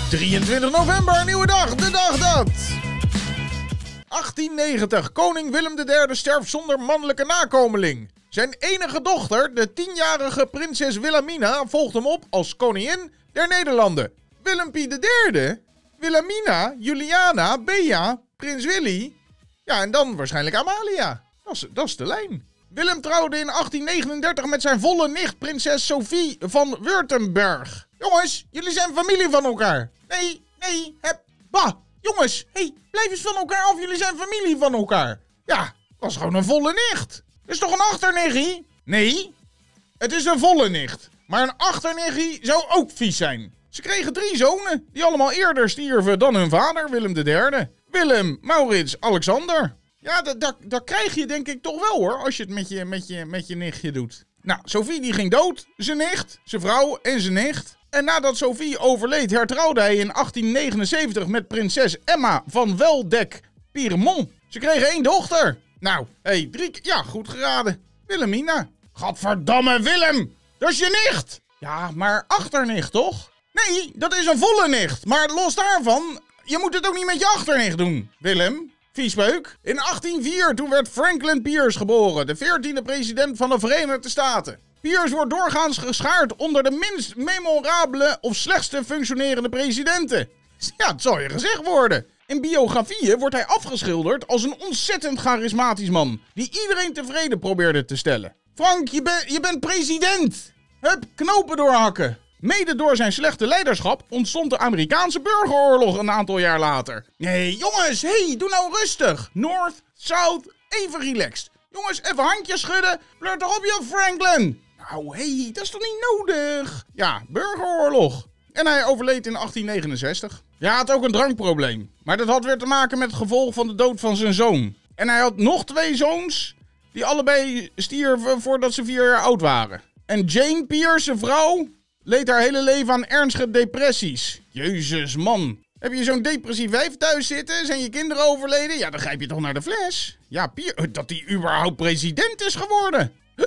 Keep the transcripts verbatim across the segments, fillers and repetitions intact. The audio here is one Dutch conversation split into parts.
drieëntwintig november, een nieuwe dag, de dag dat... achttien negentig, koning Willem de derde sterft zonder mannelijke nakomeling. Zijn enige dochter, de tienjarige prinses Wilhelmina, volgt hem op als koningin der Nederlanden. Willempie de derde, Wilhelmina, Juliana, Bea, prins Willy... Ja, en dan waarschijnlijk Amalia. Dat is, dat is de lijn. Willem trouwde in achttien negenendertig met zijn volle nicht, prinses Sophie van Württemberg. Jongens, jullie zijn familie van elkaar. Nee, nee, heb... Bah, jongens, hé, hey, blijf eens van elkaar af, jullie zijn familie van elkaar. Ja, dat is gewoon een volle nicht. Dat is toch een achternichtie? Nee, het is een volle nicht. Maar een achternichtie zou ook vies zijn. Ze kregen drie zonen, die allemaal eerder stierven dan hun vader, Willem de derde. Willem, Maurits, Alexander. Ja, dat, dat, dat krijg je denk ik toch wel hoor, als je het met je, met je, met je nichtje doet. Nou, Sophie die ging dood, zijn nicht, zijn vrouw en zijn nicht. En nadat Sophie overleed hertrouwde hij in achttien negenenzeventig met prinses Emma van Weldeck-Pyrmont. Ze kregen één dochter. Nou, hé, hey, drie... Ja, goed geraden. Wilhelmina. Gadverdamme Willem, dat is je nicht. Ja, maar achternicht toch? Nee, dat is een volle nicht. Maar los daarvan, je moet het ook niet met je achternicht doen, Willem. Viespeuk. In achttien vier toen werd Franklin Pierce geboren, de veertiende president van de Verenigde Staten. Pierce wordt doorgaans geschaard onder de minst memorabele of slechtste functionerende presidenten. Ja, het zal je gezegd worden. In biografieën wordt hij afgeschilderd als een ontzettend charismatisch man, die iedereen tevreden probeerde te stellen. Frank, je, ben, je bent president. Hup, knopen doorhakken. Mede door zijn slechte leiderschap ontstond de Amerikaanse burgeroorlog een aantal jaar later. Nee, jongens, hé, hey, doe nou rustig. North, South, even relaxed. Jongens, even handjes schudden. Blur toch op je Franklin. Nou, hé, hey, dat is toch niet nodig? Ja, burgeroorlog. En hij overleed in achttien negenenzestig. Ja, hij had ook een drankprobleem. Maar dat had weer te maken met het gevolg van de dood van zijn zoon. En hij had nog twee zoons die allebei stierven voordat ze vier jaar oud waren. En Jane Pierce, zijn vrouw, leed haar hele leven aan ernstige depressies. Jezus, man. Heb je zo'n depressief wijf thuis zitten? Zijn je kinderen overleden? Ja, dan grijp je toch naar de fles. Ja, Pier, dat hij überhaupt president is geworden. Huh?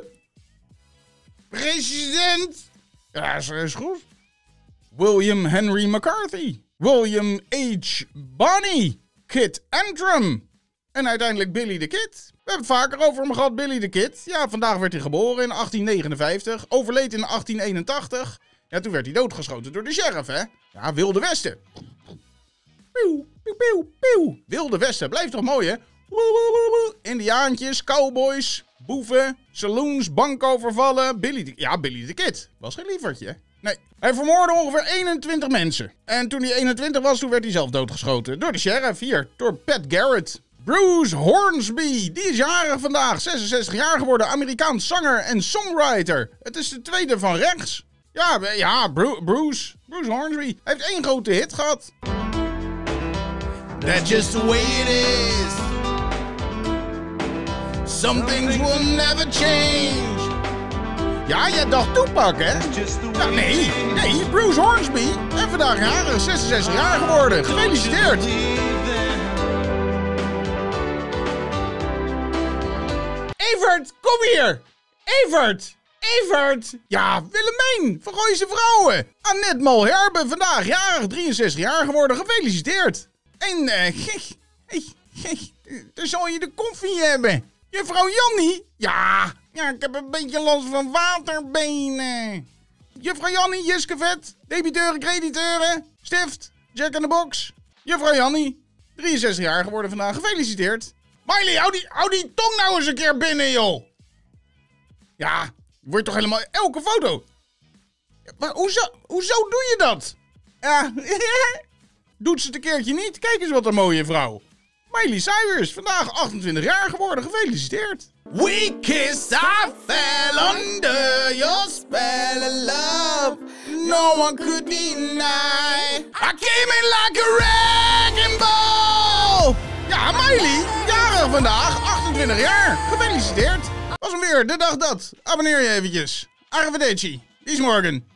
President? Ja, dat is goed. William Henry McCarthy. William H. Bonney. Kit Antrim. En uiteindelijk Billy the Kid. We hebben het vaker over hem gehad, Billy the Kid. Ja, vandaag werd hij geboren in achttien negenenvijftig. Overleed in achttien eenentachtig. Ja, toen werd hij doodgeschoten door de sheriff, hè? Ja, Wilde Westen. Pieuw, pieuw, pieuw, pieuw. Wilde Westen, blijft toch mooi, hè? Indiaantjes, cowboys, boeven, saloons, bankovervallen. Billy the... Ja, Billy the Kid. Was geen lievertje, hè? Nee. Hij vermoordde ongeveer eenentwintig mensen. En toen hij eenentwintig was, toen werd hij zelf doodgeschoten. Door de sheriff, hier, door Pat Garrett. Bruce Hornsby, die is jarig vandaag, zesenzestig jaar geworden, Amerikaans zanger en songwriter. Het is de tweede van rechts. Ja, ja, Bru Bruce, Bruce Hornsby. Hij heeft één grote hit gehad. That's just the way it is. Some things will never change. Ja, jij dacht Tupac, hè? Ja, nee, nee, Bruce Hornsby. En vandaag jarig, zesenzestig jaar geworden. Gefeliciteerd. Evert, kom hier! Evert! Evert! Ja, Willemijn van Gooise Vrouwen! Annette Malherbe, vandaag jarig, drieënzestig jaar geworden, gefeliciteerd! En, eh, uh, dan zal je de koffie hebben! Juffrouw Jannie? Ja, ja, ik heb een beetje last van waterbenen! Juffrouw Jannie, Jiskevet, debiteuren, crediteuren, stift, Jack in the Box. Juffrouw Jannie, drieënzestig jaar geworden vandaag, gefeliciteerd! Miley, hou die, hou die tong nou eens een keer binnen, joh. Ja, je wordt toch helemaal... Elke foto. Maar hoezo, hoezo doe je dat? Ja, doet ze het een keertje niet? Kijk eens wat een mooie vrouw. Miley Cyrus, vandaag achtentwintig jaar geworden. Gefeliciteerd. We kissed, I fell under your spell of love. No one could deny. I came in like a wrecking ball. Ja, Miley, jarig vandaag, achtentwintig jaar. Gefeliciteerd. Was hem weer, de dag dat. Abonneer je eventjes. Arrivederci. Bis morgen.